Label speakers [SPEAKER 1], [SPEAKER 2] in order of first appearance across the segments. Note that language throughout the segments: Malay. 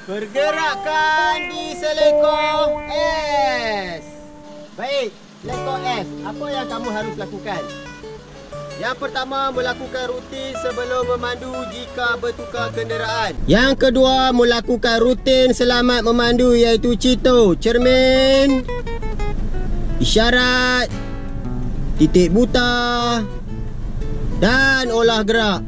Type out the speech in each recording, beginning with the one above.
[SPEAKER 1] Pergerakan di selekong S. Baik, selekong S. Apa yang kamu harus lakukan? Yang pertama, melakukan rutin sebelum memandu jika bertukar kenderaan. Yang kedua, melakukan rutin selamat memandu iaitu CITO. Cermin, isyarat, titik buta dan olah gerak.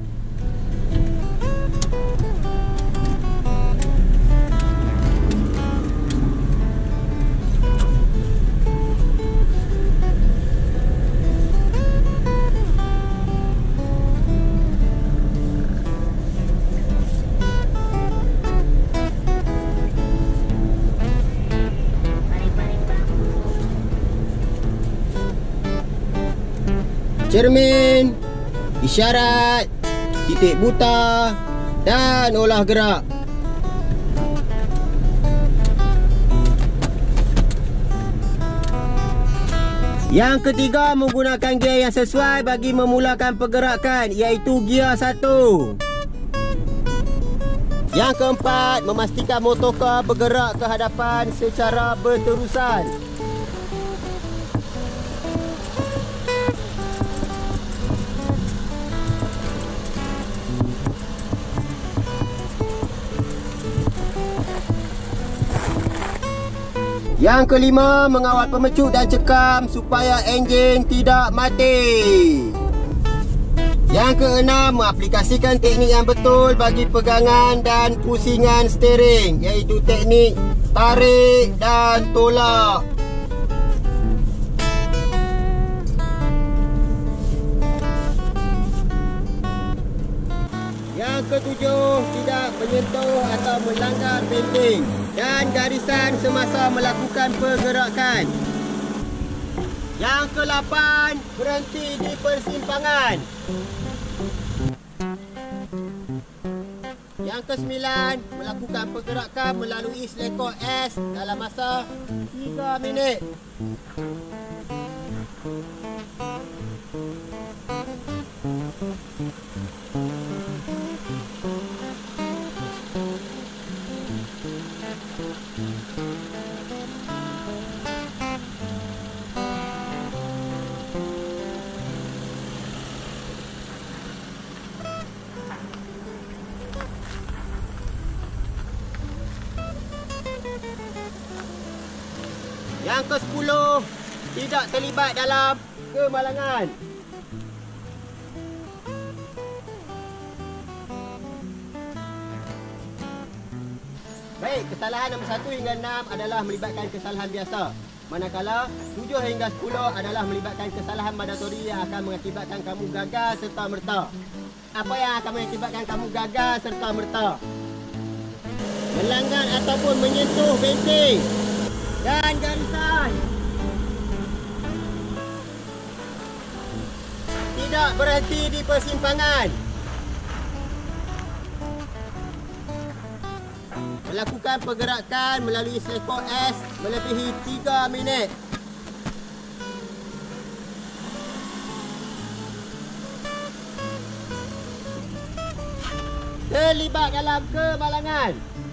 [SPEAKER 1] Cermin, isyarat, titik buta dan olah gerak. Yang ketiga, menggunakan gear yang sesuai bagi memulakan pergerakan iaitu gear 1. Yang keempat, memastikan motorkar bergerak ke hadapan secara berterusan. Yang kelima, mengawal pemecut dan cekam supaya enjin tidak mati. Yang keenam, mengaplikasikan teknik yang betul bagi pegangan dan pusingan steering iaitu teknik tarik dan tolak. Yang ketujuh, tidak menyentuh atau melanggar benteng dan garisan semasa melakukan pergerakan. Yang ke-8, berhenti di persimpangan. Yang ke-9, melakukan pergerakan melalui selekor S dalam masa 3 minit. Yang ke-10, tidak terlibat dalam kemalangan. Baik, kesalahan nombor 1 hingga 6 adalah melibatkan kesalahan biasa. Manakala 7 hingga 10 adalah melibatkan kesalahan mandatori yang akan mengakibatkan kamu gagal serta merta. Apa yang akan mengakibatkan kamu gagal serta merta? Melanggar ataupun menyentuh benteng dan garisan. Tidak berhenti di persimpangan. Melakukan pergerakan melalui selekor S melebihi 3 minit. Terlibat dalam kemalangan.